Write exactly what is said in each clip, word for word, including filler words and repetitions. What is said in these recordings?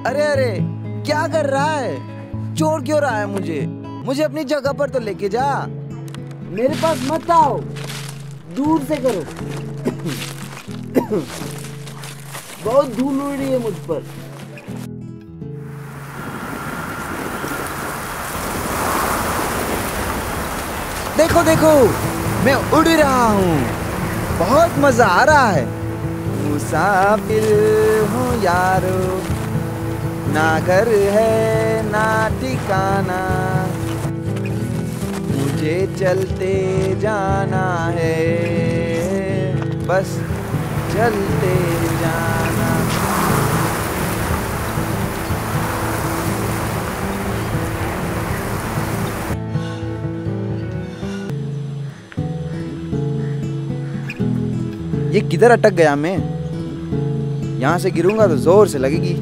अरे अरे क्या कर रहा है? छोड़ क्यों रहा है मुझे? मुझे अपनी जगह पर तो लेके जा। मेरे पास मत आओ, दूर से करो। बहुत धूल उड़ रही है मुझ पर। देखो देखो मैं उड़ रहा हूँ, बहुत मजा आ रहा है। मुसाफिर हूँ यारो, ना घर है ना ठिकाना, मुझे चलते जाना है, बस चलते जाना। ये किधर अटक गया मैं? यहाँ से गिरूंगा तो जोर से लगेगी।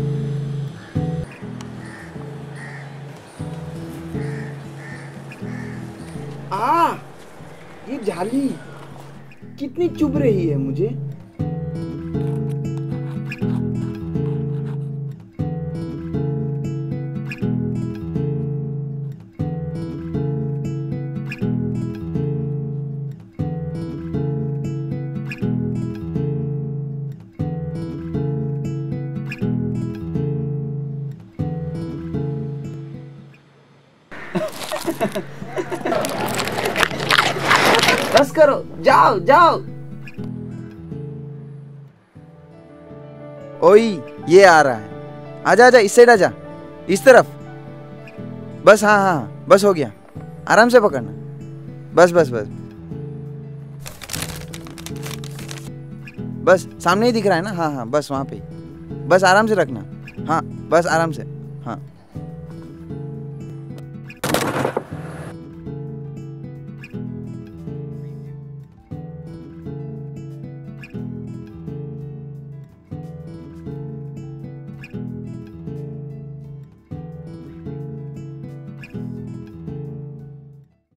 आ, ये जाली कितनी चुभ रही है मुझे। बस करो, जाओ जाओ। ओई ये आ रहा है, आजा आजा, इस साइड आजा, इस तरफ। बस हाँ हाँ बस हो गया, आराम से पकड़ना। बस बस बस बस सामने ही दिख रहा है ना? हाँ हाँ बस वहाँ पे, बस आराम से रखना। हाँ बस आराम से, हाँ।